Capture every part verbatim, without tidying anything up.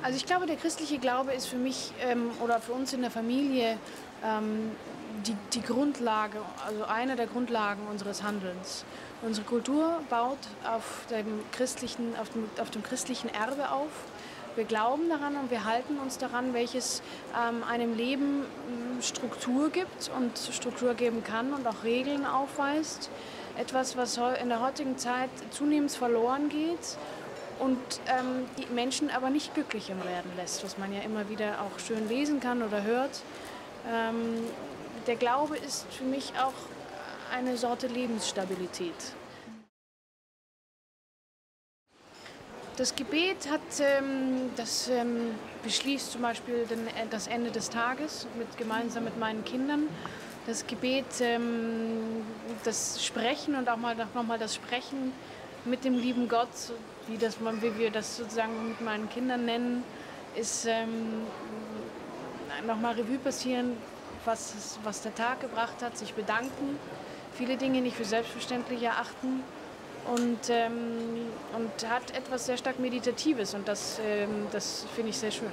Also ich glaube, der christliche Glaube ist für mich ähm, oder für uns in der Familie ähm, die, die Grundlage, also eine der Grundlagen unseres Handelns. Unsere Kultur baut auf dem christlichen, auf dem, auf dem christlichen Erbe auf. Wir glauben daran und wir halten uns daran, welches ähm, einem Leben ähm, Struktur gibt und Struktur geben kann und auch Regeln aufweist. Etwas, was in der heutigen Zeit zunehmend verloren geht und ähm, die Menschen aber nicht glücklicher werden lässt, was man ja immer wieder auch schön lesen kann oder hört. Ähm, der Glaube ist für mich auch eine Sorte Lebensstabilität. Das Gebet hat, ähm, das ähm, beschließt zum Beispiel den, das Ende des Tages mit, gemeinsam mit meinen Kindern. Das Gebet, ähm, das Sprechen und auch mal nochmal das Sprechen mit dem lieben Gott, wie, das, wie wir das sozusagen mit meinen Kindern nennen, ist ähm, nochmal Revue passieren, was, was der Tag gebracht hat, sich bedanken, viele Dinge nicht für selbstverständlich erachten. Und, ähm, und hat etwas sehr stark Meditatives und das, ähm, das finde ich sehr schön.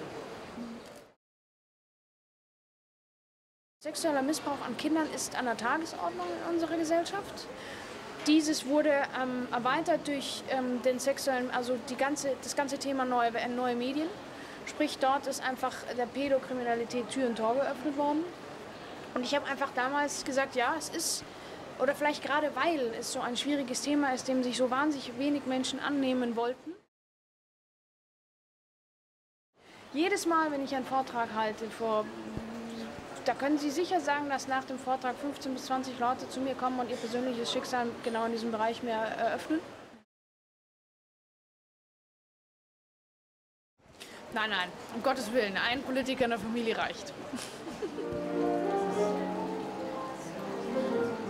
Sexueller Missbrauch an Kindern ist an der Tagesordnung in unserer Gesellschaft. Dieses wurde ähm, erweitert durch ähm, den sexuellen, also die ganze, das ganze Thema neue, neue Medien. Sprich, dort ist einfach der Pädokriminalität Tür und Tor geöffnet worden. Und ich habe einfach damals gesagt, ja, es ist, oder vielleicht gerade weil es so ein schwieriges Thema ist, dem sich so wahnsinnig wenig Menschen annehmen wollten. Jedes Mal, wenn ich einen Vortrag halte, vor, da können Sie sicher sagen, dass nach dem Vortrag fünfzehn bis zwanzig Leute zu mir kommen und ihr persönliches Schicksal genau in diesem Bereich mir eröffnen. Nein, nein, um Gottes Willen, ein Politiker in der Familie reicht.